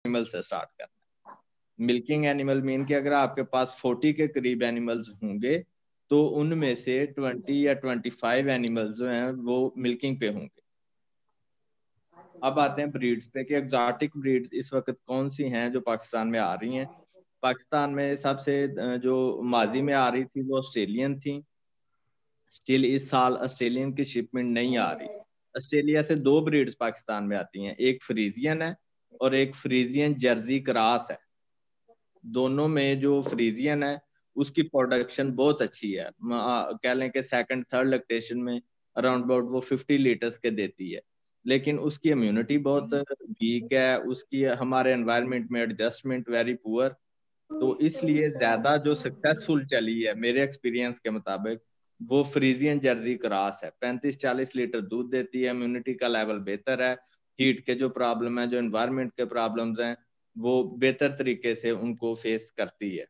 Animal से start करना है। मिल्किंग एनिमल मीन कि अगर आपके पास 40 के करीब एनिमल्स होंगे तो उनमें से 20 या 25 एनिमल्स जो हैं वो मिल्किंग पे होंगे। अब आते हैं ब्रीड्स पे कि एग्जॉटिक ब्रीड्स इस वक्त कौन सी हैं जो पाकिस्तान में आ रही हैं। पाकिस्तान में सबसे जो माजी में आ रही थी वो ऑस्ट्रेलियन थी। स्टिल इस साल ऑस्ट्रेलियन की शिपमेंट नहीं आ रही। ऑस्ट्रेलिया से 2 ब्रीड्स पाकिस्तान में आती हैं, एक फ्रीजियन है और एक फ्रीजियन जर्सी क्रॉस है। दोनों में जो फ्रीजियन है उसकी प्रोडक्शन बहुत अच्छी है, कह लें कि सेकंड थर्ड लैक्टेशन में अराउंड अबाउट वो 50 लीटर्स के देती है, लेकिन उसकी इम्यूनिटी बहुत वीक है, उसकी हमारे एनवायरनमेंट में एडजस्टमेंट वेरी पुअर। तो इसलिए ज्यादा जो सक्सेसफुल चली है मेरे एक्सपीरियंस के मुताबिक वो फ्रीजियन जर्सी क्रॉस है। 35-40 लीटर दूध देती है, इम्यूनिटी का लेवल बेहतर है, हीट के जो प्रॉब्लम है, जो एनवायरनमेंट के प्रॉब्लम्स हैं वो बेहतर तरीके से उनको फेस करती है।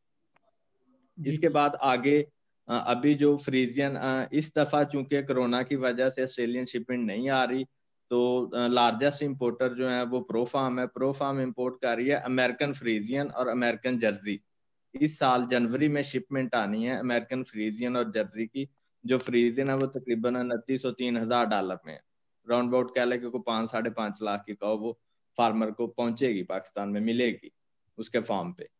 इसके बाद आगे अभी जो फ्रीजियन इस दफा चूंकि कोरोना की वजह से ऑस्ट्रेलियन शिपमेंट नहीं आ रही तो लार्जेस्ट इंपोर्टर जो है वो प्रोफार्म है। प्रोफार्म इंपोर्ट कर रही है अमेरिकन फ्रीजियन और अमेरिकन जर्सी। इस साल जनवरी में शिपमेंट आनी है अमेरिकन फ्रीजियन और जर्सी की। जो फ्रीजियन है वो तकरीबन $29,000-3,000 में है, राउंड अबाउट कह लें कि 5-5.5 लाख की कहो वो फार्मर को पहुंचेगी, पाकिस्तान में मिलेगी उसके फार्म पे।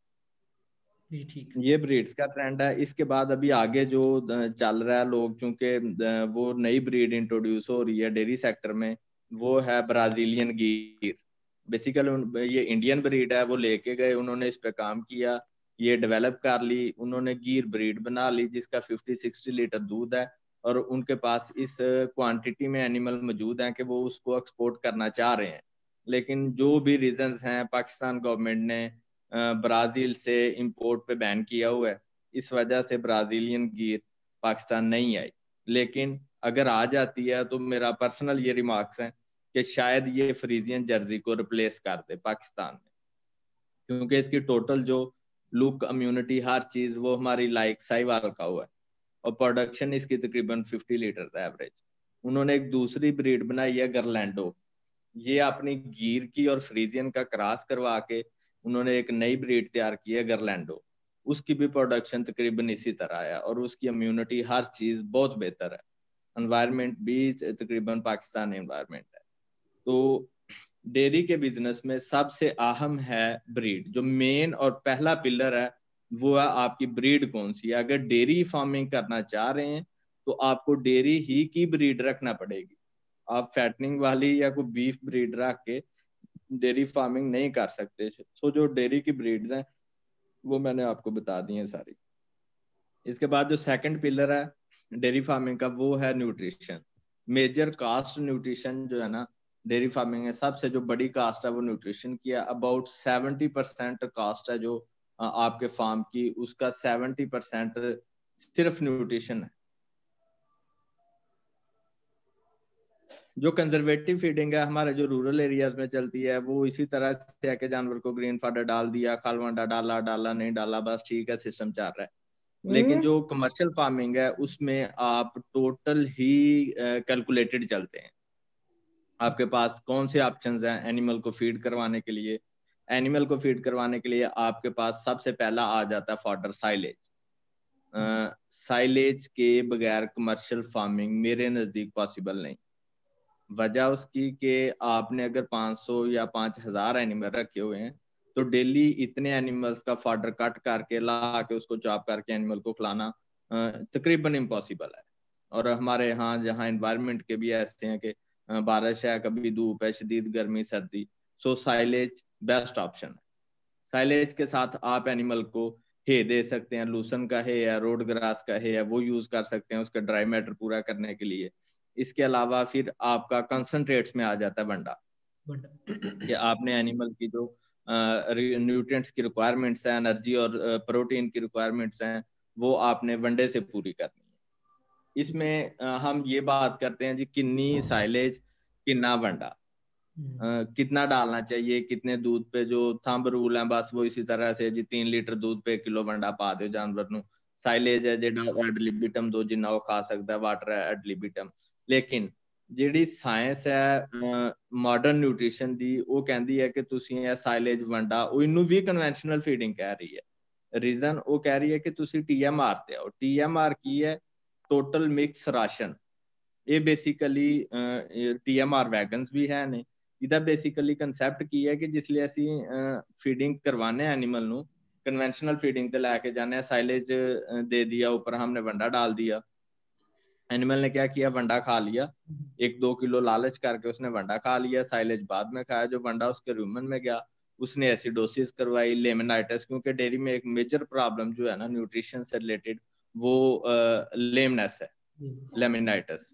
ठीक ये ब्रीड्स का ट्रेंड है। इसके बाद अभी आगे जो चल रहा है, लोग चूंकि वो नई ब्रीड इंट्रोड्यूस हो रही है डेयरी सेक्टर में, वो है ब्राजीलियन गीर। बेसिकली ये इंडियन ब्रीड है, वो लेके गए, उन्होंने इस पे काम किया, ये डेवलप कर ली, उन्होंने गीर ब्रीड बना ली जिसका 50-60 लीटर दूध है और उनके पास इस क्वांटिटी में एनिमल मौजूद हैं कि वो उसको एक्सपोर्ट करना चाह रहे हैं। लेकिन जो भी रीजंस हैं, पाकिस्तान गवर्नमेंट ने ब्राजील से इंपोर्ट पे बैन किया हुआ है, इस वजह से ब्राजीलियन गीर पाकिस्तान नहीं आई। लेकिन अगर आ जाती है तो मेरा पर्सनल ये रिमार्क्स है कि शायद ये फ्रीजियन जर्सी को रिप्लेस कर दे पाकिस्तान में, क्योंकि इसकी टोटल जो लुक, इम्यूनिटी, हर चीज वो हमारी लाइक साहिवाल का हुआ है और प्रोडक्शन इसकी तकरीबन 50 लीटर एवरेज। उन्होंने एक दूसरी ब्रीड बनाई है गरलैंडो, ये अपनी गीर की और फ्रीजियन का क्रॉस करवा के उन्होंने एक नई ब्रीड तैयार की है गरलैंडो। उसकी भी प्रोडक्शन तकरीबन इसी तरह है और उसकी इम्यूनिटी हर चीज बहुत बेहतर है, एनवायरनमेंट भी तकरीबन पाकिस्तान एनवायरनमेंट है। तो डेयरी के बिजनेस में सबसे अहम है ब्रीड। जो मेन और पहला पिलर है वो है आपकी ब्रीड कौन सी है। अगर डेयरी फार्मिंग करना चाह रहे हैं तो आपको डेयरी ही की ब्रीड रखना पड़ेगी। आप फैटनिंग वाली या कोई बीफ ब्रीड रख के डेयरी फार्मिंग नहीं कर सकते। सो जो डेयरी की ब्रीड्स हैं वो मैंने आपको बता दी हैं सारी। इसके बाद जो सेकंड पिलर है डेयरी फार्मिंग का वो है न्यूट्रिशन। मेजर कास्ट न्यूट्रिशन जो है ना डेयरी फार्मिंग है, सबसे जो बड़ी कास्ट है वो न्यूट्रिशन की है। अबाउट 70% कास्ट है जो आपके फार्म की, उसका 70% सिर्फ न्यूट्रिशन है। जो कंजर्वेटिव फीडिंग है हमारे जो रूरल एरियाज में चलती है वो इसी तरह से है कि जानवर को ग्रीन फाडर डाल दिया, खालवांडा डाला, डाला नहीं डाला, बस ठीक है, सिस्टम चल रहा है। लेकिन जो कमर्शियल फार्मिंग है उसमें आप टोटल ही कैलकुलेटेड चलते हैं। आपके पास कौन से ऑप्शंस हैं एनिमल को फीड करवाने के लिए। एनिमल को फीड करवाने के लिए आपके पास सबसे पहला आ जाता है फॉडर, साइलेज। साइलेज के बगैर कमर्शियल फार्मिंग मेरे नजदीक पॉसिबल नहीं। वजह उसकी कि आपने अगर 500 या 5,000 एनिमल रखे हुए हैं तो डेली इतने एनिमल्स का फॉडर कट करके ला के उसको चॉप करके एनिमल को खिलाना तकरीबन इम्पॉसिबल है। और हमारे यहाँ जहाँ एनवायरनमेंट के भी ऐसे हैं कि बारिश है, कभी धूप है, शदीद गर्मी सर्दी, सो साइलेज बेस्ट ऑप्शन है। साइलेज के साथ आप एनिमल को हे दे सकते हैं, लूसन का है या रोड ग्रास का है, वो यूज कर सकते हैं उसका ड्राई मैटर पूरा करने के लिए। इसके अलावा फिर आपका कंसंट्रेट्स में आ जाता है वंडा, कि आपने एनिमल की जो न्यूट्रिएंट्स की रिक्वायरमेंट्स हैं, एनर्जी और प्रोटीन की रिक्वायरमेंट्स हैं, वो आपने वनडे से पूरी करनी है। इसमें हम ये बात करते हैं जी कितनी साइलेज कितना वंडा, कितना डालना चाहिए, कितने दूध पे, जो थंब रूल है बस वो इसी तरह से जी 3 लीटर दूध पे किलो वंडा पा दो जानवर ਨੂੰ। साइलेज है जेड़ा एड लिबिटम दो जिन्ना वो खा सकता है, वाटर एड लिबिटम। लेकिन ਜਿਹੜੀ ਸਾਇੰਸ ਹੈ ਮਾਡਰਨ ਨਿਊਟ੍ਰੀਸ਼ਨ ਦੀ, ਉਹ ਕਹਿੰਦੀ ਹੈ ਕਿ ਤੁਸੀਂ ਇਹ ਸਾਈਲੇਜ ਵੰਡਾ, ਉਹ ਇਹਨੂੰ ਵੀ ਕਨਵੈਨਸ਼ਨਲ ਫੀਡਿੰਗ ਕਹਿ ਰਹੀ ਹੈ। ਰੀਜ਼ਨ ਉਹ ਕਹਿ ਰਹੀ ਹੈ ਕਿ ਤੁਸੀਂ TMR ਤੇ ਆਓ। TMR ਕੀ ਹੈ? Total mix ration. ਇਹ ਬੇਸਿਕਲੀ TMR ਵੈਗਨਸ ਵੀ ਹੈ ਨੇ। ਇਹਦਾ ਬੇਸਿਕਲੀ ਕਨਸੈਪਟ ਕੀ ਹੈ ਕਿ ਜਿਸ ਲਈ ਅਸੀਂ ਫੀਡਿੰਗ ਕਰਵਾने एनिमल ਨੂੰ, कन्वेंशनल फीडिंग पे लेके जाने, साइलेज दे दिया, ऊपर हमने वंडा डाल दिया, एनिमल ने क्या किया, वंडा खा लिया, 1-2 किलो लालच करके उसने वंडा खा लिया, साइलेज बाद में खाया, जो वंडा उसके रूमन में गया, उसने एसिडोसिस करवाई, लेमनाइटिस, क्योंकि डेयरी में एक मेजर प्रॉब्लम जो है ना न्यूट्रिशन से रिलेटेड, वो लेमनेस है, लेमनाइटिस,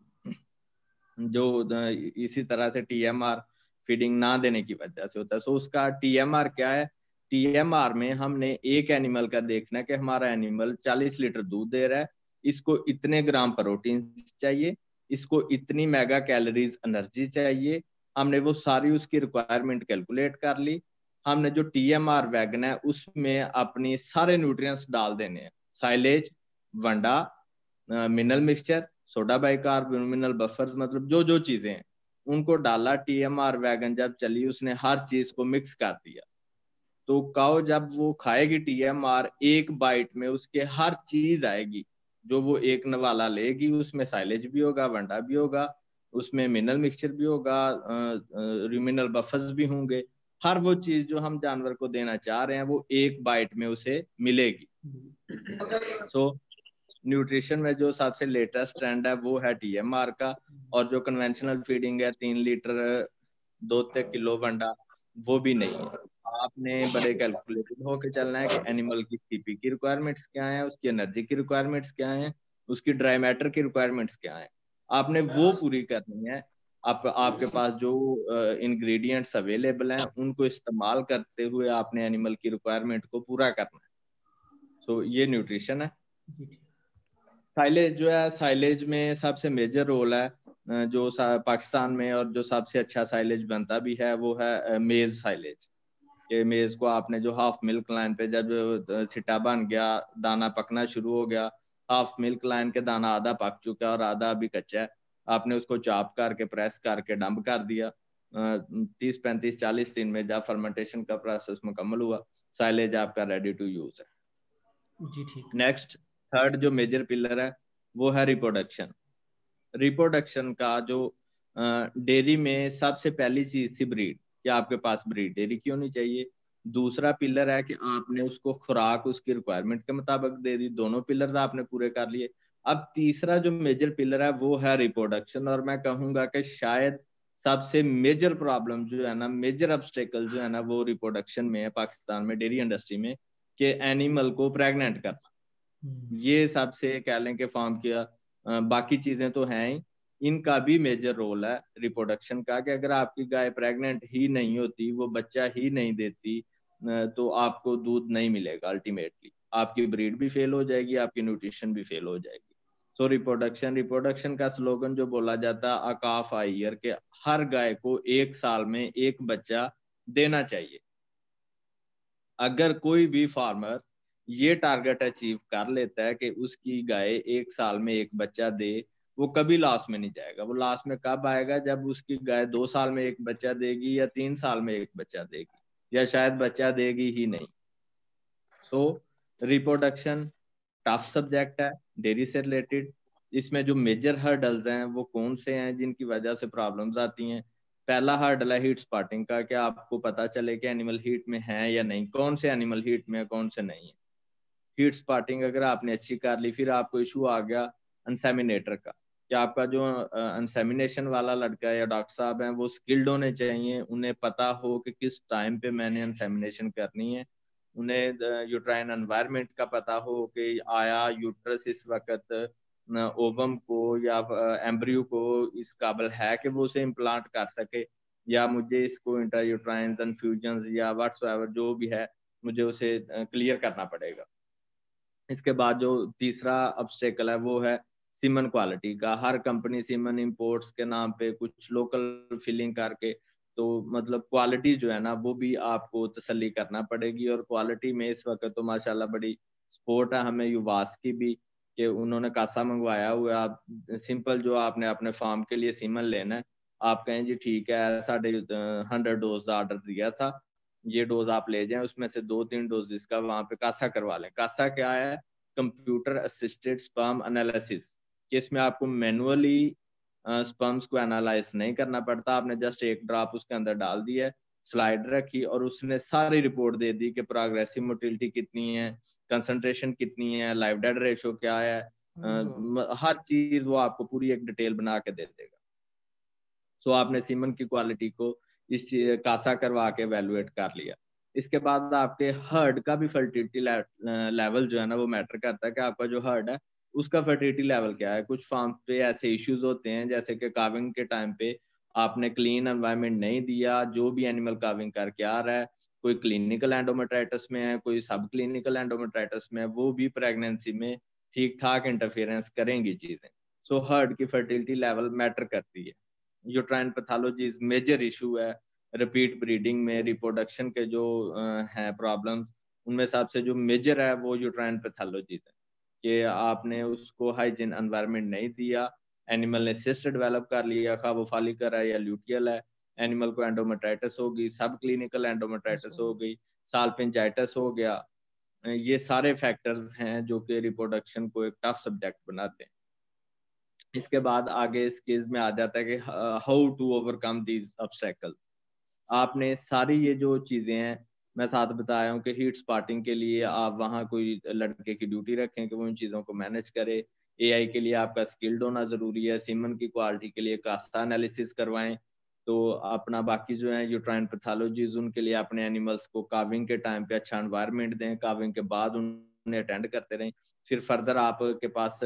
जो इसी तरह से TMR फीडिंग ना देने की वजह से होता है। सो उसका TMR क्या है? TMR में हमने एक एनिमल का देखना है कि हमारा एनिमल 40 लीटर दूध दे रहा है, इसको इतने ग्राम प्रोटीन चाहिए, इसको इतनी मेगा कैलोरीज एनर्जी चाहिए। हमने वो सारी उसकी रिक्वायरमेंट कैलकुलेट कर ली। हमने जो TMR वैगन है उसमें अपनी सारे न्यूट्रिएंट्स डाल देने हैं, साइलेज, वंडा, mineral mixture, soda bicarb, mineral buffers, मतलब जो जो चीजें हैं उनको डाला। TMR वैगन जब चली उसने हर चीज को मिक्स कर दिया। तो काऊ जब वो खाएगी TMR, एक बाइट में उसके हर चीज आएगी, जो वो एक नवाला लेगी, उसमें साइलेज भी होगा, वंडा भी होगा, उसमें मिनरल मिक्सचर भी होगा, मिनरल बफर्स भी होंगे, हर वो चीज जो हम जानवर को देना चाह रहे हैं वो एक बाइट में उसे मिलेगी। सो न्यूट्रिशन में जो सबसे लेटेस्ट ट्रेंड है वो है TMR का, और जो कन्वेंशनल फीडिंग है 3 लीटर 2 किलो वंडा, वो भी नहीं है। आपने बड़े कैलकुलेटेड होकर चलना है कि एनिमल की TP की रिक्वायरमेंट्स क्या है, उसकी एनर्जी की रिक्वायरमेंट्स क्या है, उसकी ड्राई मैटर की रिक्वायरमेंट्स क्या है, आपने वो पूरी करनी है। आपके पास जो इंग्रेडिएंट्स अवेलेबल हैं उनको इस्तेमाल करते हुए आपने एनिमल की रिक्वायरमेंट को पूरा करना है। सो ये न्यूट्रिशन है। साइलेज जो है, साइलेज में सबसे मेजर रोल है जो पाकिस्तान में, और जो सबसे अच्छा साइलेज बनता भी है वो है मेज साइलेज। कि मेज को आपने जो हाफ मिल्क लाइन पे जब सिटा बन गया, दाना पकना शुरू हो गया, हाफ मिल्क लाइन के दाना आधा पक चुका है और आधा अभी कच्चा है, आपने उसको चॉप करके प्रेस करके डंप कर दिया। 30-35-40 दिन में जब फर्मेंटेशन का प्रोसेस मुकम्मल हुआ, साइलेज आपका रेडी टू यूज है। जी ठीक। नेक्स्ट, थर्ड जो मेजर पिलर है वो है रिप्रोडक्शन। रिप्रोडक्शन का जो डेयरी में सबसे पहली चीज थी ब्रीड, कि आपके पास ब्रीड डेयरी की होनी चाहिए। दूसरा पिलर है कि आपने उसको खुराक उसकी रिक्वायरमेंट के मुताबिक दे दी। दोनों पिलर्स आपने पूरे कर लिए। अब तीसरा जो मेजर पिलर है वो है रिप्रोडक्शन, और मैं कहूंगा कि शायद सबसे मेजर प्रॉब्लम जो है ना, मेजर ऑब्स्टेकल जो है ना, वो रिप्रोडक्शन में है पाकिस्तान में डेयरी इंडस्ट्री में, कि एनिमल को प्रेग्नेंट करना। ये सबसे कह लें कि फार्म किया, बाकी चीजें तो हैं ही, इनका भी मेजर रोल है रिप्रोडक्शन का, कि अगर आपकी गाय प्रेग्नेंट ही नहीं होती, वो बच्चा ही नहीं देती, तो आपको दूध नहीं मिलेगा। अल्टीमेटली आपकी ब्रीड भी फेल हो जाएगी, आपकी न्यूट्रिशन भी फेल हो जाएगी। सो रिप्रोडक्शन का स्लोगन जो बोला जाता है, अ काफ अ ईयर, के हर गाय को 1 साल में एक बच्चा देना चाहिए। अगर कोई भी फार्मर ये टारगेट अचीव कर लेता है कि उसकी गाय 1 साल में एक बच्चा दे, वो कभी लॉस में नहीं जाएगा। वो लॉस में कब आएगा? जब उसकी गाय 2 साल में एक बच्चा देगी, या 3 साल में एक बच्चा देगी, या शायद बच्चा देगी ही नहीं। तो रिप्रोडक्शन टफ सब्जेक्ट है डेयरी से रिलेटेड। इसमें जो मेजर हर्डल्स हैं वो कौन से हैं जिनकी वजह से प्रॉब्लम्स आती हैं? पहला हर्डल है हीट स्पॉटिंग का, कि आपको पता चले कि एनिमल हीट में है या नहीं, कौन से एनिमल हीट में है, कौन से नहीं है। हीट स्पॉटिंग अगर आपने अच्छी कर ली, फिर आपको इशू आ गया इंसेमिनेटर का, कि आपका जो इंसेमिनेशन वाला लड़का या डॉक्टर साहब हैं वो स्किल्ड होने चाहिए, उन्हें पता हो कि किस टाइम पे मैंने इंसेमिनेशन करनी है, उन्हें यूट्राइन एनवायरनमेंट का पता हो कि आया यूट्रस इस वक्त ओवम को या एम्ब्रियो को इस काबिल है कि वो उसे इम्प्लांट कर सके, या मुझे इसको इंट्रायूट्राइन इन्फ्यूजन या व्हाट्सएवर जो भी है मुझे उसे क्लियर करना पड़ेगा। इसके बाद जो तीसरा ऑब्स्टेकल है वो है सीमन क्वालिटी का। हर कंपनी सीमन इंपोर्ट्स के नाम पे कुछ लोकल फिलिंग करके, तो मतलब क्वालिटी जो है ना वो भी आपको तसल्ली करना पड़ेगी। और क्वालिटी में इस वक्त तो माशाल्लाह बड़ी सपोर्ट है हमें युवास की भी, कि उन्होंने कासा मंगवाया हुआ है, आप सिंपल जो आपने अपने फार्म के लिए सीमन लेना है, आप कहें जी ठीक है 100 डोज ऑर्डर दिया था, ये डोज आप ले जाएं, उसमें से 2-3 डोज इसका वहां पे कासा करवा लें। कासा क्या है? कंप्यूटर असिस्टेड स्पर्म एनालिसिस, कि इसमें आपको मैनुअली स्पर्म्स को एनालाइज नहीं करना पड़ता, आपने जस्ट एक ड्रॉप उसके अंदर डाल दिया है, स्लाइड रखी और उसने सारी रिपोर्ट दे दी कि प्रोग्रेसिव मोटिलिटी कितनी है, कंसंट्रेशन कितनी है, लाइव डेड रेशो क्या है, हर चीज वो आपको पूरी एक डिटेल बना के दे देगा। सो आपने सीमन की क्वालिटी को इस कासा करवा के वैल्यूएट कर लिया। इसके बाद आपके हर्ड का भी फर्टिलिटी लेवल जो है ना वो मैटर करता है कि आपका जो हर्ड है उसका फर्टिलिटी लेवल क्या है। कुछ फार्म पे ऐसे इश्यूज होते हैं जैसे कि काविंग के टाइम पे आपने क्लीन एनवायरनमेंट नहीं दिया, जो भी एनिमल काविंग करके आ रहा है, कोई क्लिनिकल एंडोमेट्राइटिस में है, कोई सब क्लिनिकल एंडोमेट्राइटिस में है, वो भी प्रेगनेंसी में ठीक ठाक इंटरफेरेंस करेंगी चीजें। सो हर्ड की फर्टिलिटी लेवल मैटर करती है। यूट्राइन पैथोलॉजी मेजर इशू है रिपीट ब्रीडिंग में, रिप्रोडक्शन के जो हैं प्रॉब्लम्स, उनमें सबसे जो मेजर है वो यूट्राइन पैथोलॉजी है कि आपने उसको हाइजीन एनवायरनमेंट नहीं दिया, एनिमल ने सिस्ट डेवलप कर लिया, खा वो फॉलिकल है या ल्यूटियल है, एनिमल को एंडोमेट्राइटिस हो गई, सब क्लिनिकल एंडोमेट्राइटिस हो गई, साल्पिंजाइटिस हो गया। ये सारे फैक्टर्स हैं जो कि रिप्रोडक्शन को एक टफ सब्जेक्ट बनाते हैं। इसके बाद आगे इस केस में आ जाता है कि how to overcome these obstacles. आपने सारी ये जो चीजें हैं मैं साथ बताया हूँ कि हीट स्पॉटिंग के लिए आप वहाँ कोई लड़के की ड्यूटी रखें कि वो इन चीज़ों को मैनेज करे। एआई के लिए आपका स्किल्ड होना ज़रूरी है। सीमन की क्वालिटी के लिए कास्टा एनालिसिस करवाएं। तो अपना बाकी जो है यूट्राइन पैथोलॉजीज उनके लिए अपने एनिमल्स को काविंग के टाइम पे अच्छा एनवायरनमेंट दें, काविंग के बाद उन्हें अटेंड करते रहें। फिर फर्दर आपके पास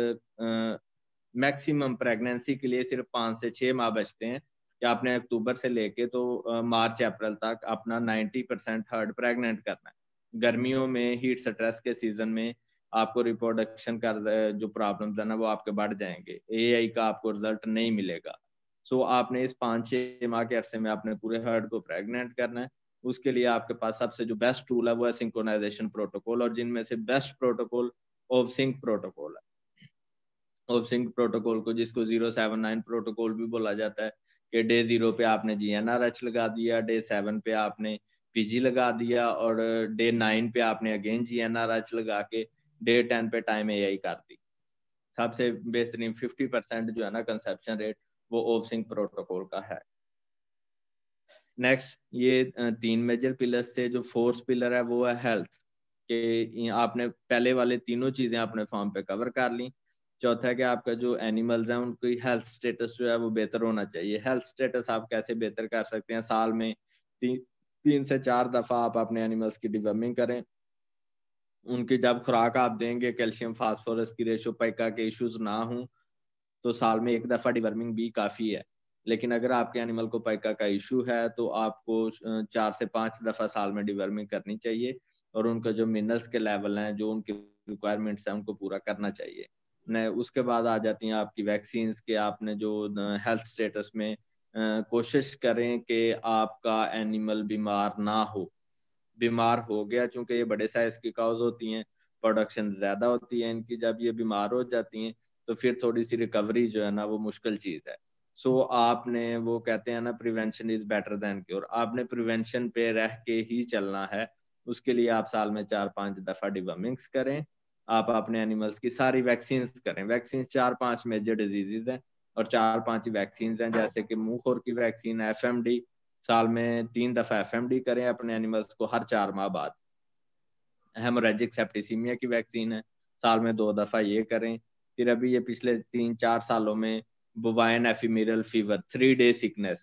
मैक्सिमम प्रेगनेंसी के लिए सिर्फ 5 से 6 माह बचते हैं कि आपने अक्टूबर से लेके तो मार्च अप्रैल तक अपना 90% हर्ड प्रेग्नेंट करना है। गर्मियों में हीट स्ट्रेस के सीजन में आपको रिप्रोडक्शन का जो प्रॉब्लम्स है ना वो आपके बढ़ जाएंगे, एआई का आपको रिजल्ट नहीं मिलेगा। सो आपने इस 5-6 माह के अरसे में आपने पूरे हर्ड को प्रेग्नेंट करना है। उसके लिए आपके पास सबसे जो बेस्ट टूल है वो है सिंक्रोनाइजेशन प्रोटोकॉल, और जिनमें से बेस्ट प्रोटोकॉल ओवसिंक प्रोटोकॉल है। ओवसिंक प्रोटोकॉल को जिसको 079 प्रोटोकॉल भी बोला जाता है कि डे 0 पे आपने GnRH लगा दिया, डे 7 पे आपने PG लगा दिया और डे 9 पे आपने अगेन GnRH लगा के डे 10 पे टाइम AI कर दी। सबसे बेहतरीन 50% जो है ना कंसेप्शन रेट वो ओवसिंक प्रोटोकॉल का है। नेक्स्ट ये 3 मेजर पिलर्स थे। जो फोर्थ पिलर है वो है हेल्थ, कि आपने पहले वाले तीनों चीजें अपने फार्म पे कवर कर ली। चौथा है कि आपका जो एनिमल्स हैं उनकी हेल्थ स्टेटस जो है वो बेहतर होना चाहिए। हेल्थ स्टेटस आप कैसे बेहतर कर सकते हैं? साल में 3 से 4 दफा आप अपने एनिमल्स की डिवर्मिंग करें। उनकी जब खुराक आप देंगे, कैल्शियम फास्फोरस की रेशो पाइका के इश्यूज ना हो तो साल में 1 दफा डिवर्मिंग भी काफी है। लेकिन अगर आपके एनिमल को पाइका का इशू है तो आपको 4 से 5 दफा साल में डिवर्मिंग करनी चाहिए और उनका जो मिनरल्स के लेवल हैं, जो उनकी रिक्वायरमेंट्स हैं, उनको पूरा करना चाहिए। न उसके बाद आ जाती हैं आपकी वैक्सीन के। आपने जो हेल्थ स्टेटस में कोशिश करें कि आपका एनिमल बीमार ना हो। बीमार हो गया, चूंकि ये बड़े साइज की काउज होती हैं, प्रोडक्शन ज्यादा होती है इनकी, जब ये बीमार हो जाती हैं तो फिर थोड़ी सी रिकवरी जो है ना वो मुश्किल चीज है। सो आपने वो कहते हैं ना prevention is better than cure, आपने प्रिवेंशन पे रह के ही चलना है। उसके लिए आप साल में 4-5 दफा डिवर्मिंग्स करें। आप अपने एनिमल्स की सारी वैक्सीन करें। वैक्सीन 4-5 मेजर डिजीजेज हैं और 4-5 ही वैक्सीन हैं, जैसे कि मुंहखोर की वैक्सीन है FMD, साल में 3 दफा FMD करें अपने एनिमल्स को हर 4 माह बाद। हेमोरेजिक सेप्टिसीमिया की वैक्सीन है, साल में 2 दफा ये करें। फिर अभी ये पिछले 3-4 सालों में bovine ephemeral fever 3 day sickness,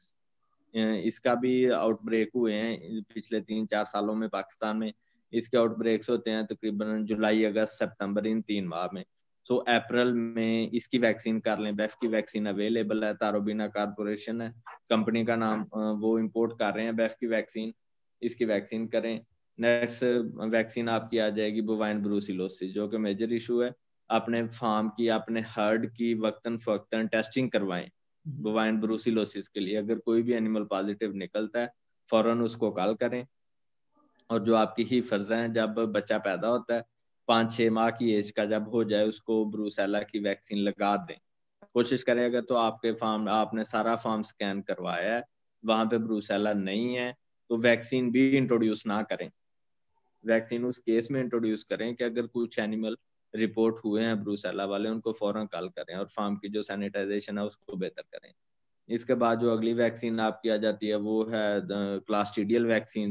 इसका भी आउटब्रेक हुए हैं पिछले 3-4 सालों में पाकिस्तान में। इसके आउटब्रेक्स होते हैं तकरीबन जुलाई, अगस्त, सितंबर, इन 3 माह में। सो अप्रैल में इसकी वैक्सीन कर लें। बेफ की वैक्सीन अवेलेबल है, तारोबिना कारपोरेशन है कंपनी का नाम, वो इंपोर्ट कर रहे हैं बेफ की वैक्सीन। इसकी वैक्सीन करें। नेक्स्ट वैक्सीन आपकी आ जाएगी बोवाइन ब्रूसिलोसिस, जो कि मेजर इशू है। अपने फार्म की, अपने हर्ड की वक्तन फवक्तन टेस्टिंग करवाएं बोवाइन ब्रूसिलोसिस के लिए। अगर कोई भी एनिमल पॉजिटिव निकलता है फौरन उसको कॉल करें। और जो आपकी हीफर्स हैं, जब बच्चा पैदा होता है 5-6 माह की एज का जब हो जाए उसको ब्रूसेला की वैक्सीन लगा दें। कोशिश करें अगर तो आपके फार्म आपने सारा फार्म स्कैन करवाया है, वहां पे ब्रूसेला नहीं है तो वैक्सीन भी इंट्रोड्यूस ना करें। वैक्सीन उस केस में इंट्रोड्यूस करें कि अगर कुछ एनिमल रिपोर्ट हुए हैं ब्रूसेला वाले, उनको फौरन कॉल करें और फार्म की जो सैनिटाइजेशन है उसको बेहतर करें। इसके बाद जो अगली वैक्सीन आपकी आ जाती है वो है क्लास्ट्रीडियल वैक्सीन।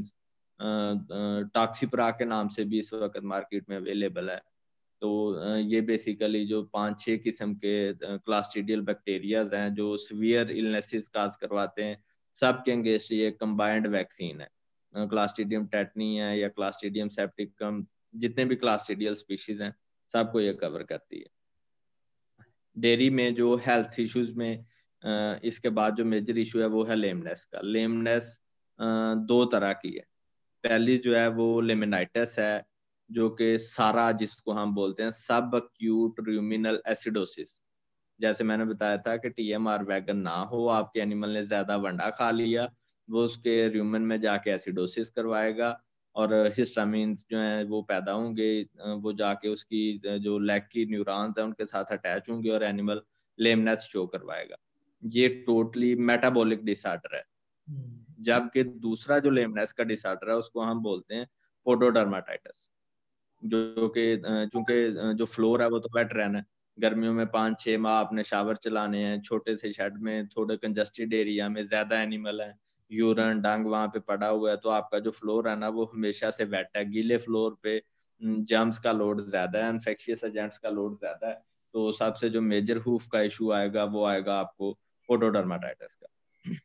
टॉक्सीप्रा के नाम से भी इस वक्त मार्केट में अवेलेबल है। तो ये बेसिकली जो 5-6 किस्म के क्लास्ट्रीडियल बैक्टीरियाज हैं जो सीवियर इलनेसेस काज करवाते हैं, सब के अगेंस्ट ये कंबाइंड वैक्सीन है। क्लास्ट्रीडियम टेटनी है या क्लास्ट्रीडियम सेप्टिकम, जितने भी क्लास्ट्रीडियल स्पीशीज हैं सबको ये कवर करती है। डेयरी में जो हेल्थ इश्यूज में इसके बाद जो मेजर इशू है वो है लेमनेस का। लेमनेस 2 तरह की है। पहली जो है वो लेमिनाइटिस है, जो कि सारा जिसको हम बोलते हैं सब एक्यूट रूमिनल एसिडोसिस। जैसे मैंने बताया था कि टीएमआर वैगन ना हो, आपके एनिमल ने ज्यादा वंडा खा लिया, वो उसके रूमन में जाके एसिडोसिस करवाएगा और हिस्टामिन्स जो है वो पैदा होंगे, वो जाके उसकी जो लेग की न्यूरॉन्स है उनके साथ अटैच होंगे और एनिमल लेमनेस शो करवाएगा। ये टोटली मेटाबॉलिक डिसऑर्डर है। जबकि दूसरा जो लेमनेस का डिसऑर्डर है उसको हम बोलते हैं पोडोडर्माटाइटिस, जो कि चूंकि जो फ्लोर है वो तो वेट रहना है। गर्मियों में 5-6 माह आपने शावर चलाने हैं, छोटे से शेड में थोड़े कंजस्टेड एरिया में ज्यादा एनिमल है, यूरन डंग वहां पे पड़ा हुआ है, तो आपका जो फ्लोर है ना वो हमेशा से वेट है। गीले फ्लोर पे जर्म्स का लोड ज्यादा है, इन्फेक्शियस एजेंट्स का लोड ज्यादा है। तो सबसे जो मेजर हूफ का इशू आएगा वो आएगा आपको पोडोडर्माटाइटिस का।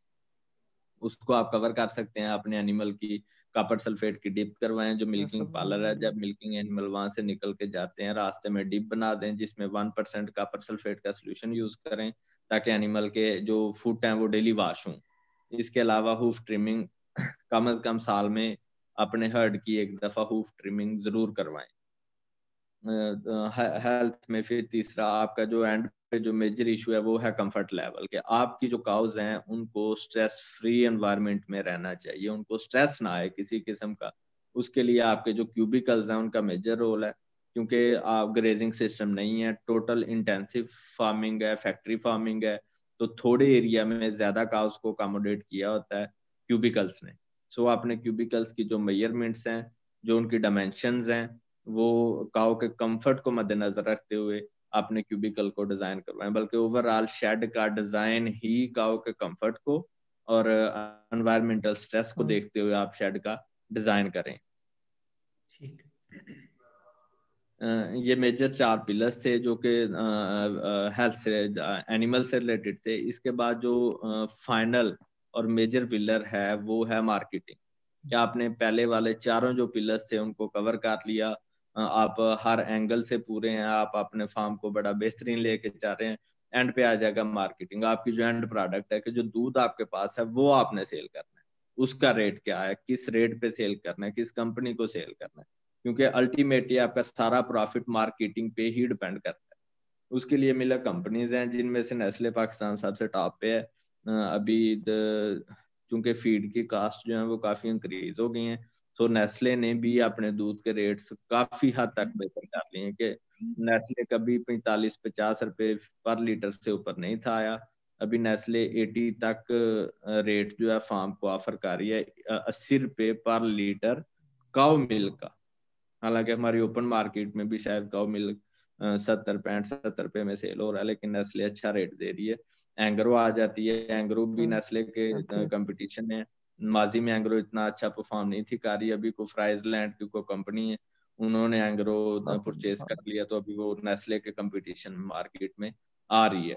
उसको आप कवर कर सकते हैं अपने एनिमल की कॉपर सल्फेट की डिप करवाएं। जो मिल्किंग पार्लर है, जब मिल्किंग एनिमल वहां से निकल के जाते हैं रास्ते में डिप बना दें जिसमें 1% कॉपर सल्फेट का सोल्यूशन यूज करें, ताकि एनिमल के जो फुट हैं वो डेली वॉश हों। इसके अलावा हूफ ट्रिमिंग कम से कम साल में अपने हर्ड की एक दफा हूफ ट्रिमिंग जरूर करवाएं। हेल्थ में फिर तीसरा आपका जो एंड पे जो मेजर इशू है वो है कंफर्ट लेवल के। आपकी जो काउज हैं उनको स्ट्रेस फ्री एनवायरनमेंट में रहना चाहिए, उनको स्ट्रेस ना आए किसी किस्म का। उसके लिए आपके जो क्यूबिकल्स हैं उनका मेजर रोल है, क्योंकि आप ग्रेजिंग सिस्टम नहीं है, टोटल इंटेंसिव फार्मिंग है, फैक्ट्री फार्मिंग है, तो थोड़े एरिया में ज्यादा काउज को अकोमोडेट किया होता है क्यूबिकल्स ने। सो आपने क्यूबिकल्स की जो मेजरमेंट्स हैं, जो उनकी डायमेंशंस हैं, वो काऊ के कंफर्ट को मद्देनजर रखते हुए आपने क्यूबिकल को डिजाइन करवाएं। बल्कि ओवरऑल शेड का डिजाइन ही काऊ के कंफर्ट को और एनवायरमेंटल स्ट्रेस को देखते हुए आप शेड का डिजाइन करें। ठीक। ये मेजर 4 पिलर्स थे जो कि हेल्थ से एनिमल से रिलेटेड थे। इसके बाद जो फाइनल और मेजर पिलर है वो है मार्केटिंग। क्या आपने पहले वाले चारों जो पिलर्स थे उनको कवर कर लिया, आप हर एंगल से पूरे हैं, आप अपने फार्म को बड़ा बेहतरीन लेके जा रहे हैं, एंड पे आ जाएगा मार्केटिंग। आपकी जो एंड प्रोडक्ट है कि जो दूध आपके पास है वो आपने सेल करना है, उसका रेट क्या है, किस रेट पे सेल करना है, किस कंपनी को सेल करना है, क्योंकि अल्टीमेटली आपका सारा प्रॉफिट मार्केटिंग पे ही डिपेंड करता है। उसके लिए मिला कंपनीज हैं जिनमें से नेस्ले पाकिस्तान सबसे टॉप पे है। अभी चूंकि फीड की कास्ट जो है वो काफी इंक्रीज हो गई हैं, तो नेस्ले ने भी अपने दूध के रेट्स काफी हद तक बेहतर कर लिए हैं कि नेस्ले कभी 45-50 रुपए पर लीटर से ऊपर नहीं था आया। अभी नेस्ले 80 तक रेट जो है फार्म को ऑफर कर रही है, 80 रुपए पर लीटर काउ मिल्क का। हालांकि हमारी ओपन मार्केट में भी शायद काउ मिल्क 70-65-70 रुपए में सेल हो रहा है, लेकिन नेस्ले अच्छा रेट दे रही है। एंग्रो आ जाती है, एंग्रो भी नेस्ले के कंपटीशन में, माजी में एंग्रो इतना अच्छा परफॉर्म नहीं थी कर रही। अभी को फ्राइजलैंड की कोई कंपनी है, उन्होंने एंग्रो परचेज कर लिया, तो अभी वो नेस्ले के कंपटीशन मार्केट में आ रही है।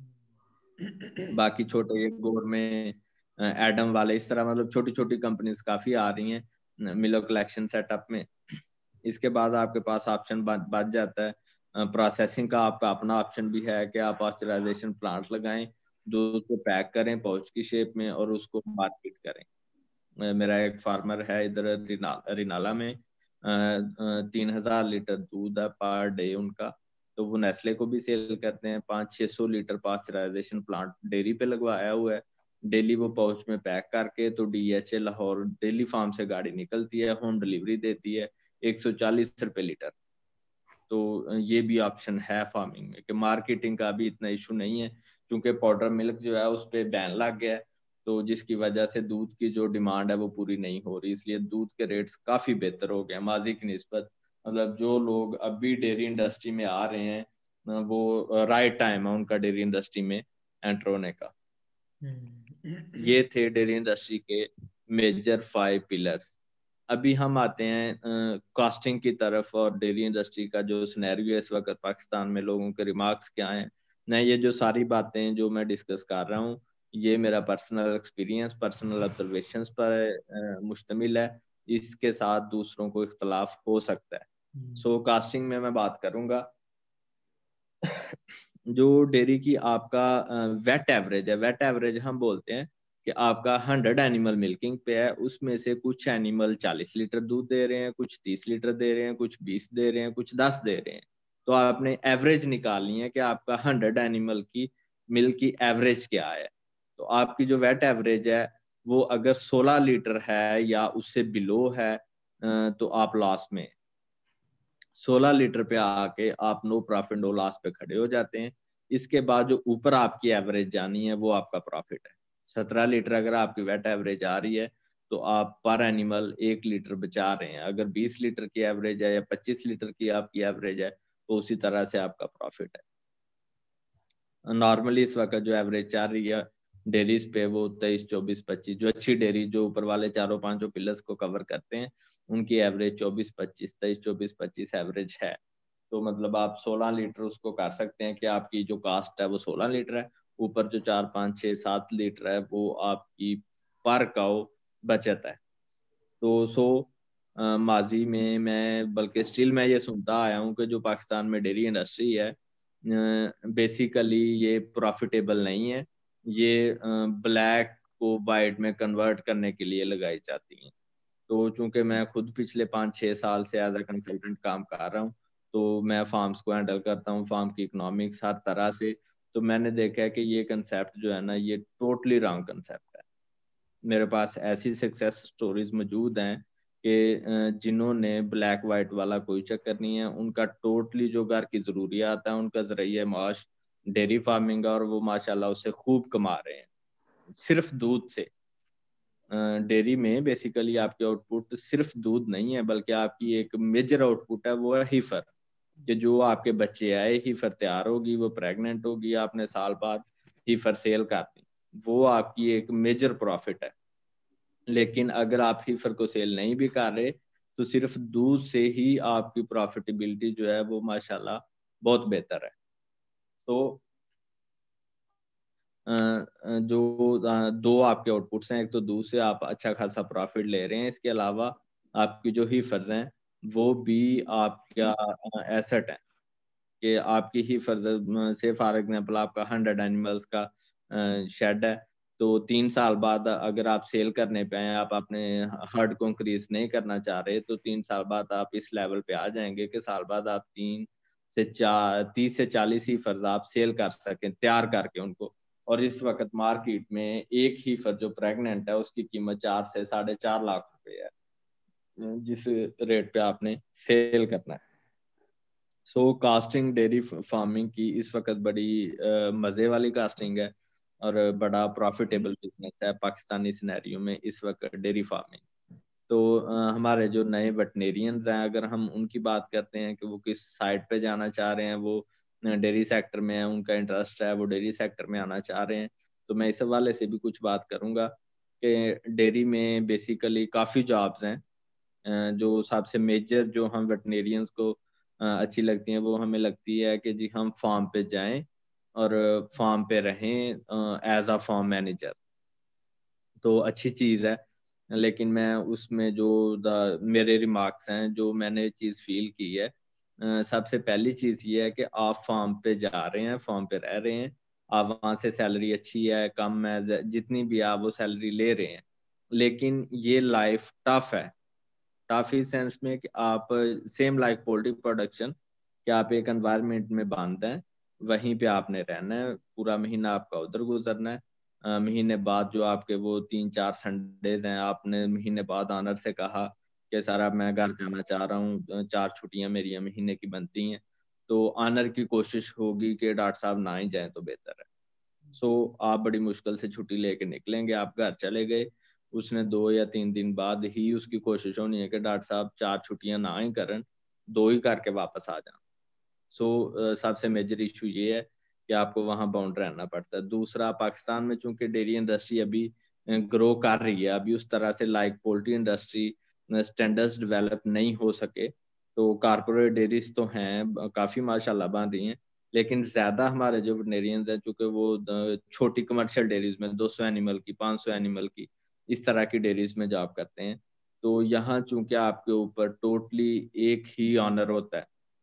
बाकी छोटे एक गोर में एडम वाले, इस तरह मतलब छोटी छोटी कंपनीज काफी आ रही हैं मिलो कलेक्शन सेटअप में। इसके बाद आपके पास ऑप्शन बच जाता है प्रोसेसिंग का। आपका अपना ऑप्शन भी है कि आप पास्चराइजेशन प्लांट लगाएं, दूध को पैक करें पाउच की शेप में और उसको मार्केट करें। मेरा एक फार्मर है इधर रिनाला में, 3000 लीटर दूध है पर डे उनका, तो वो नेस्ले को भी सेल करते हैं। 500-600 लीटर पास्चराइजेशन प्लांट डेयरी पे लगवाया हुआ है। डेली वो पाउच में पैक करके तो DHA लाहौर डेली फार्म से गाड़ी निकलती है, होम डिलीवरी देती है, 140 रुपए लीटर। तो ये भी ऑप्शन है फार्मिंग में कि मार्केटिंग का भी इतना इशू नहीं है, क्योंकि पाउडर मिल्क जो है उस पर बैन लग गया है, तो जिसकी वजह से दूध की जो डिमांड है वो पूरी नहीं हो रही, इसलिए दूध के रेट्स काफ़ी बेहतर हो गए माजी की निस्बत। मतलब जो लोग अभी डेयरी इंडस्ट्री में आ रहे हैं वो राइट टाइम है उनका डेयरी इंडस्ट्री में एंटर होने का। ये थे डेयरी इंडस्ट्री के मेजर 5 पिलर्स। अभी हम आते हैं कास्टिंग की तरफ और डेयरी इंडस्ट्री का जो सिनेरियो है इस वक्त पाकिस्तान में, लोगों के रिमार्क्स क्या हैं। मैं ये जो सारी बातें जो मैं डिस्कस कर रहा हूँ ये मेरा पर्सनल एक्सपीरियंस, पर्सनल ऑब्जर्वेशंस पर मुश्तमिल है, इसके साथ दूसरों को इख्तलाफ हो सकता है। सो कास्टिंग में मैं बात करूंगा। जो डेयरी की आपका वेट एवरेज है, वेट एवरेज हम बोलते हैं कि आपका 100 एनिमल मिल्किंग पे है, उसमें से कुछ एनिमल 40 लीटर दूध दे रहे हैं, कुछ 30 लीटर दे रहे हैं, कुछ 20 दे रहे हैं, कुछ 10 दे रहे हैं। तो आपने एवरेज निकालनी है कि आपका 100 एनिमल की मिल्क की एवरेज क्या है। तो आपकी जो वेट एवरेज है वो अगर 16 लीटर है या उससे बिलो है तो आप लॉस में, 16 लीटर पे आके आप नो प्रॉफिट नो लॉस पे खड़े हो जाते हैं। इसके बाद जो ऊपर आपकी एवरेज जानी है वो आपका प्रॉफिट है। 17 लीटर अगर आपकी वेट एवरेज आ रही है तो आप पर एनिमल 1 लीटर बचा रहे हैं। अगर 20 लीटर की एवरेज है या 25 लीटर की आपकी एवरेज है तो उसी तरह से आपका प्रॉफिट है। नॉर्मली इस वक्त जो एवरेज चल रही है डेयरीज पे वो 23, 24, 25, जो अच्छी डेयरी जो ऊपर वाले चारों पांचों पिलर्स को कवर करते हैं उनकी एवरेज 24, 25, 23, 24, 25 एवरेज है। तो मतलब आप 16 लीटर उसको कर सकते हैं कि आपकी जो कास्ट है वो 16 लीटर है, ऊपर जो 4, 5, 6, 7 लीटर है वो आपकी पर काउ बचत है। तो माजी में मैं बल्कि स्टिल मैं ये सुनता आया हूँ कि जो पाकिस्तान में डेयरी इंडस्ट्री है बेसिकली ये प्रॉफिटेबल नहीं है, ये ब्लैक को वाइट में कन्वर्ट करने के लिए लगाई जाती हैं। तो चूंकि मैं खुद पिछले 5-6 साल से एज ए कंसल्टेंट काम कर रहा हूँ, तो मैं फार्म्स को हैंडल करता हूँ, फार्म की इकोनॉमिक्स हर तरह से। तो मैंने देखा है कि ये कंसेप्ट जो है ना ये टोटली रॉन्ग कंसेप्ट है। मेरे पास ऐसी सक्सेस स्टोरीज मौजूद हैं कि जिन्होंने ब्लैक वाइट वाला कोई चक्कर नहीं है, उनका टोटली जो घर की ज़रूरियात है उनका ज़रिया माश डेयरी फार्मिंग है और वो माशाल्लाह उससे खूब कमा रहे हैं सिर्फ दूध से। डेयरी में बेसिकली आपकी आउटपुट सिर्फ दूध नहीं है बल्कि आपकी एक मेजर आउटपुट है वो है हीफर, कि जो आपके बच्चे आए हीफर तैयार होगी, वो प्रेग्नेंट होगी, आपने साल बाद हीफर सेल कर दी, वो आपकी एक मेजर प्रॉफिट है। लेकिन अगर आप हीफर को सेल नहीं भी कर रहे तो सिर्फ दूध से ही आपकी प्रॉफिटेबिलिटी जो है वो माशाल्लाह बहुत बेहतर है। तो जो दो आपके आउटपुट्स हैं, एक तो दूध से आप अच्छा खासा प्रॉफिट ले रहे हैं, इसके अलावा आपकी जो हीफर्स हैं वो भी आपका एसेट है कि आपकी हीफर्स से फॉर एग्जांपल आपका 100 एनिमल्स का शेड है, तो 3 साल बाद अगर आप सेल करने पे आए, आप अपने हर्ड को इंक्रीज नहीं करना चाह रहे, तो 3 साल बाद आप इस लेवल पे आ जाएंगे कि साल बाद आप 30 से 40 हीफर्स आप सेल कर सकें तैयार करके उनको। और इस वक्त मार्केट में एक हीफर जो प्रेग्नेंट है उसकी कीमत 4 से 4.5 लाख रुपए है, जिस रेट पे आपने सेल करना है। कास्टिंग डेयरी फार्मिंग की इस वक्त बड़ी मज़े वाली कास्टिंग है और बड़ा प्रॉफिटेबल बिजनेस है पाकिस्तानी सिनेरियो में इस वक्त डेयरी फार्मिंग। तो हमारे जो नए वेटनेरियंस हैं अगर हम उनकी बात करते हैं कि वो किस साइड पे जाना चाह रहे हैं, वो डेयरी सेक्टर में है, उनका इंटरेस्ट है, वो डेयरी सेक्टर में आना चाह रहे हैं, तो मैं इस हवाले से भी कुछ बात करूंगा कि डेयरी में बेसिकली काफ़ी जॉब्स हैं। जो सबसे मेजर जो हम वेटनेरियंस को अच्छी लगती हैं वो हमें लगती है कि जी हम फार्म पे जाएं और फार्म पे रहें एज अ फार्म मैनेजर, तो अच्छी चीज़ है। लेकिन मैं उसमें जो मेरे रिमार्क्स हैं जो मैंने चीज़ फील की है, सबसे पहली चीज़ ये है कि आप फार्म पे जा रहे हैं, फार्म पे रह रहे हैं, आप वहाँ से सैलरी अच्छी है कम है जितनी भी आप वो सैलरी ले रहे हैं, लेकिन ये लाइफ टफ है। काफी सेंस में कि आप सेम लाइक पोल्ट्री प्रोडक्शन कि आप एक एनवायरनमेंट में बांध हैं, वहीं पे आपने रहना है, पूरा महीना आपका उधर गुजरना है। महीने बाद जो आपके वो 3-4 संडेज हैं, आपने महीने बाद ऑनर से कहा कि सर अब मैं घर जाना चाह रहा हूँ, 4 छुट्टियां मेरी महीने की बनती हैं, तो ऑनर की कोशिश होगी कि डॉक्टर साहब ना ही जाएं तो बेहतर है। सो आप बड़ी मुश्किल से छुट्टी लेके निकलेंगे, आप घर चले गए, उसने 2 या 3 दिन बाद ही उसकी कोशिश होनी है कि डॉक्टर साहब 4 छुट्टियां ना ही करें, 2 ही करके वापस आ जाएं। सो सबसे मेजर इशू ये है कि आपको वहाँ बाउंड रहना पड़ता है। दूसरा, पाकिस्तान में चूंकि डेयरी इंडस्ट्री अभी ग्रो कर रही है, अभी उस तरह से like poultry industry standards develop नहीं हो सके, तो कारपोरेट डेयरीज तो हैं काफ़ी माशाल्लाह बन रही हैं, लेकिन ज़्यादा हमारे जो वेटनेरियंस हैं चूँकि वो छोटी कमर्शियल डेयरीज में 200 एनिमल की, 500 एनिमल की, इस तरह की डेयरीज में जॉब करते हैं। तो यहाँ चूँकि आपके ऊपर टोटली एक ही ऑनर होता है,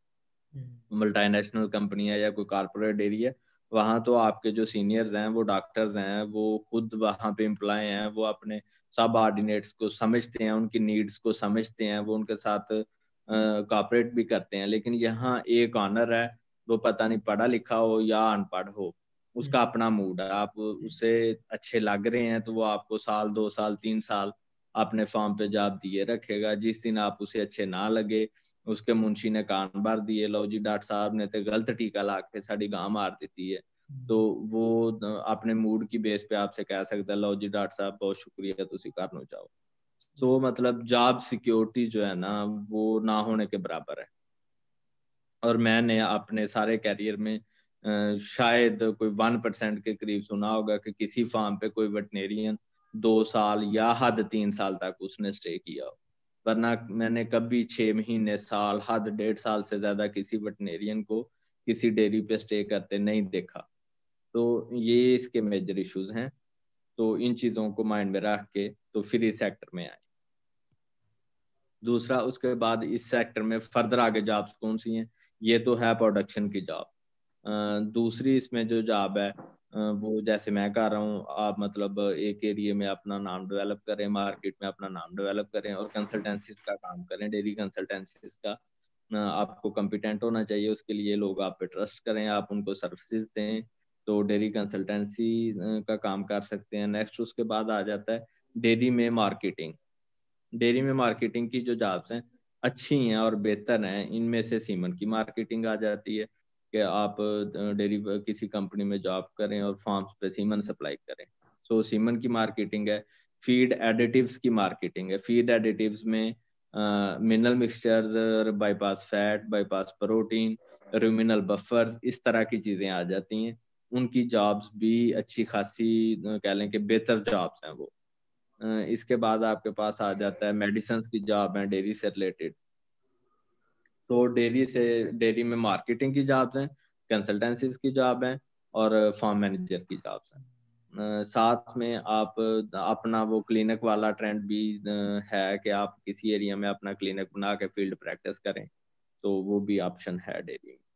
मल्टीनेशनल कंपनी है या कोई कारपोरेट डेयरी है, वहाँ तो आपके जो सीनियर्स हैं, वो डॉक्टर्स हैं, वो खुद वहाँ पे एम्प्लॉय हैं, वो अपने सब ऑर्डिनेट्स को समझते हैं, उनकी नीड्स को समझते हैं, वो उनके साथ कॉपरेट भी करते हैं। लेकिन यहाँ एक ऑनर है, वो पता नहीं पढ़ा लिखा हो या अनपढ़ हो, उसका अपना मूड है। आप उससे अच्छे लग रहे हैं तो वो आपको साल 2 साल 3 साल अपने फार्म पे जॉब दिए रखेगा। जिस दिन आप उसे अच्छे ना लगे, उसके मुंशी ने कान भर दिए, लो जी डॉक्टर साहब ने तो गलत टीका ला के साड़ी गां मार दी है, तो वो अपने मूड की बेस पे आपसे कह सकता है, लो जी डॉक्टर साहब बहुत शुक्रिया, तुसी घर नु जाओ। सो मतलब जॉब सिक्योरिटी जो है ना, वो ना होने के बराबर है। और मैंने अपने सारे कैरियर में शायद कोई 1% के करीब सुना होगा कि किसी फार्म पे कोई वेटनेरियन 2 साल या हद 3 साल तक उसने स्टे किया हो, वरना मैंने कभी 6 महीने, साल, हद 1.5 साल से ज्यादा किसी वेटनेरियन को किसी डेयरी पे स्टे करते नहीं देखा। तो ये इसके मेजर इश्यूज हैं। तो इन चीजों को माइंड में रख के तो फिर इस सेक्टर में आए। दूसरा, उसके बाद इस सेक्टर में फर्दर आगे जॉब्स कौन सी हैं, ये तो है प्रोडक्शन की जॉब। दूसरी इसमें जो जॉब है वो जैसे मैं कर रहा हूँ, आप मतलब एक एरिया में अपना नाम डेवलप करें, मार्केट में अपना नाम डेवलप करें और कंसल्टेंसीज का काम करें, डेयरी कंसल्टेंसीज का। आपको कॉम्पिटेंट होना चाहिए, उसके लिए लोग आप पे ट्रस्ट करें, आप उनको सर्विसेज दें, तो डेयरी कंसल्टेंसी का काम कर सकते हैं। नेक्स्ट उसके बाद आ जाता है डेयरी में मार्केटिंग। डेयरी में मार्केटिंग की जो जॉब्स हैं अच्छी हैं और बेहतर हैं, इनमें से सीमन की मार्केटिंग आ जाती है कि आप डेयरी किसी कंपनी में जॉब करें और फार्म्स पे सीमन सप्लाई करें। सो सीमन की मार्केटिंग है। फीड एडिटिव्स की मार्केटिंग है। फीड एडिटिव्स में mineral mixtures, bypass fat, bypass protein, ruminal buffers, इस तरह की चीजें आ जाती हैं। उनकी जॉब्स भी अच्छी खासी कह लें कि बेहतर जॉब्स हैं वो। इसके बाद आपके पास आ जाता है मेडिसिन की जॉब है डेयरी से रिलेटेड। तो डेयरी में मार्केटिंग की जॉब्स हैं, कंसल्टेंसीज की जॉब है और फार्म मैनेजर की जॉब्स हैं। साथ में आप अपना वो क्लिनिक वाला ट्रेंड भी है कि आप किसी एरिया में अपना क्लिनिक बना के फील्ड प्रैक्टिस करें, तो वो भी ऑप्शन है डेयरी में।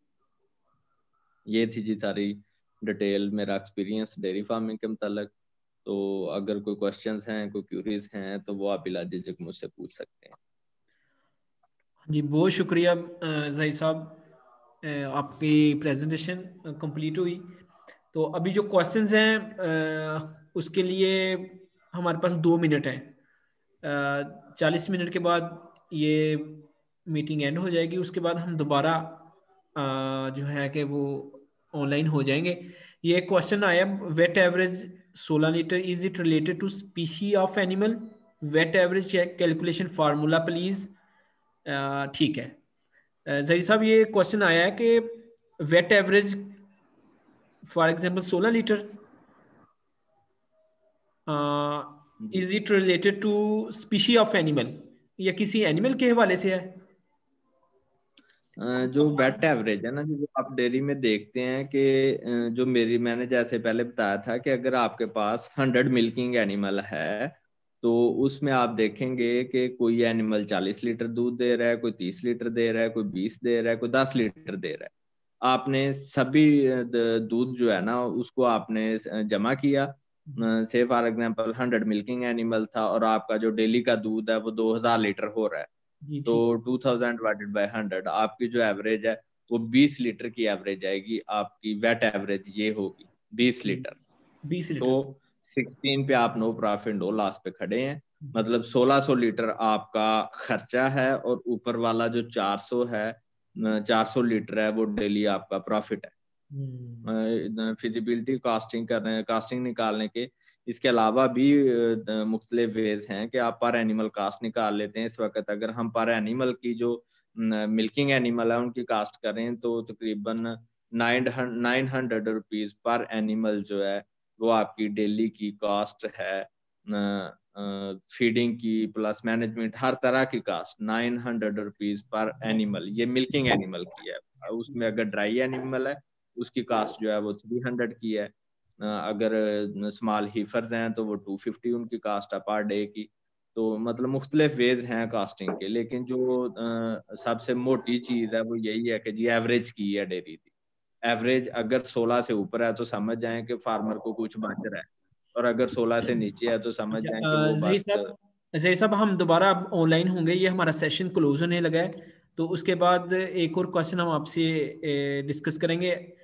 ये थी जी सारी डिटेल मेरा एक्सपीरियंस डेयरी फार्मिंग के मतलब। तो अगर कोई क्वेश्चंस हैं, कोई क्यूरीज हैं, तो वो आप बिला झिझक मुझसे पूछ सकते हैं। जी बहुत शुक्रिया ज़हीर साहब, आपकी प्रेजेंटेशन कंप्लीट हुई। तो अभी जो क्वेश्चंस हैं उसके लिए हमारे पास 2 मिनट है। 40 मिनट के बाद ये मीटिंग एंड हो जाएगी, उसके बाद हम दोबारा जो है कि वो ऑनलाइन हो जाएंगे। ये क्वेश्चन आया, weight average 16 litre, is it related to species of animal? Weight average calculation formula please. ठीक है जहीर साहब, ये क्वेश्चन आया है कि weight average for example 16 litre, is it related to species of animal, या किसी एनिमल के हवाले से है? जो वेट एवरेज है ना, जो आप डेयरी में देखते हैं कि जो मैंने जैसे पहले बताया था कि अगर आपके पास 100 मिल्किंग एनिमल है, तो उसमें आप देखेंगे कि कोई एनिमल 40 लीटर दूध दे रहा है, कोई 30 लीटर दे रहा है, कोई 20 दे रहा है, कोई 10 लीटर दे रहा है। आपने सभी दूध जो है ना उसको आपने जमा किया। से फॉर एग्जांपल 100 मिल्किंग एनिमल था और आपका जो डेली का दूध है वो 2000 लीटर हो रहा है, जी तो ठीक। 2000 डिवाइडेड बाय 100, आपकी जो एवरेज है वो 20 लीटर की एवरेज आएगी। आपकी वेट एवरेज ये होगी 20 लीटर। 20 तो लीटर। 16 पे आप नो प्रॉफिट नो लॉस पे खड़े हैं। मतलब 1600 लीटर आपका खर्चा है और ऊपर वाला जो 400 है 400 लीटर है वो डेली आपका प्रॉफिट है। फिजिबिलिटी कास्टिंग करने कास्टिंग निकालने के इसके अलावा भी मुख्तलिफ वेज हैं कि आप पर एनिमल कास्ट निकाल लेते हैं। इस वक्त अगर हम पर एनिमल की जो मिल्किंग एनिमल है उनकी कास्ट करें तो तकरीबन 900 रुपीज पर एनिमल जो है वो आपकी डेली की कास्ट है। फीडिंग की प्लस मैनेजमेंट हर तरह की कास्ट 900 रुपीज पर एनिमल, ये मिल्किंग एनिमल की है। उसमें अगर ड्राई एनिमल है उसकी कास्ट जो है वो 300 की है। अगर स्मॉल हीफर्स हैं तो वो 250 उनकी कास्ट है पर डे की। तो मतलब मुख्तलिफ वेज हैं कास्टिंग के, लेकिन जो सबसे मोटी चीज है वो यही है कि जी एवरेज की है डेयरी की। एवरेज अगर 16 से ऊपर है तो समझ जाएं कि फार्मर को कुछ बच रहा है, और अगर 16 से नीचे है तो समझ जाएं कि वो बस। जही साहब हम दोबारा ऑनलाइन होंगे, ये हमारा सेशन क्लोज होने लगा है, तो उसके बाद एक और क्वेश्चन हम आपसे डिस्कस करेंगे।